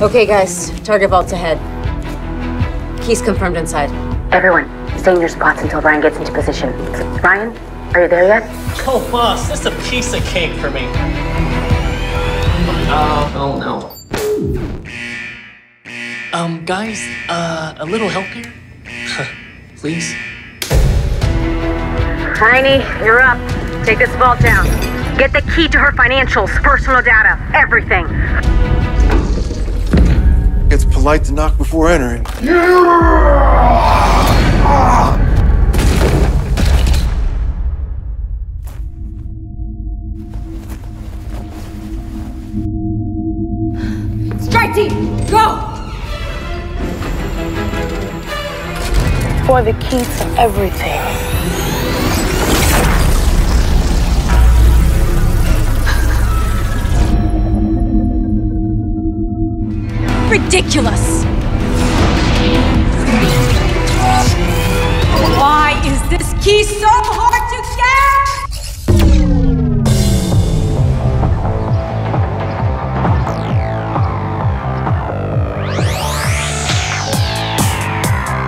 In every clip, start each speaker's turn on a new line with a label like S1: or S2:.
S1: Okay, guys. Target vault's ahead. Keys confirmed inside.
S2: Everyone, stay in your spots until Ryan gets into position. Ryan, are you there yet?
S3: Oh, boss, this is a piece of cake for me. Oh no. Guys, a little help here? Please?
S2: Tiny, you're up. Take this vault down. Get the key to her financials, personal data, everything.
S4: It's polite to knock before entering.
S1: Strike team, go!
S2: For the key to everything.
S1: Ridiculous! Why is this key so hard to get?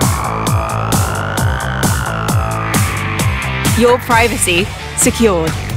S5: Your privacy secured.